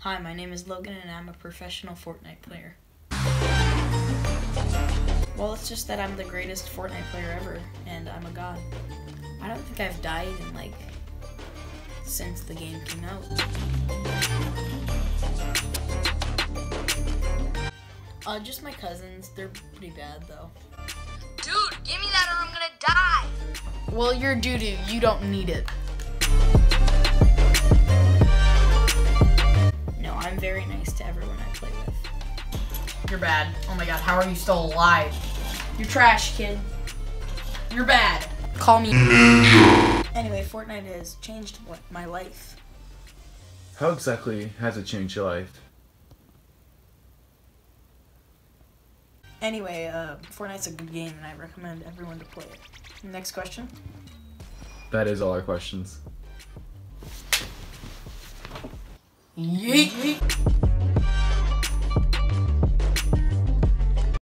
Hi, my name is Logan and I'm a professional Fortnite player. Well, it's just that I'm the greatest Fortnite player ever, and I'm a god. I don't think I've died in, like, since the game came out. Just my cousins. They're pretty bad, though. Dude, give me that or I'm gonna die! Well, you're doo-doo. You don't need it. No, I'm very nice to everyone I play with. You're bad. Oh my god, how are you still alive? You're trash, kid. You're bad. Call me. Anyway, Fortnite has changed my life. How exactly has it changed your life? Anyway, Fortnite's a good game and I recommend everyone to play it. Next question. That is all our questions. Yeet.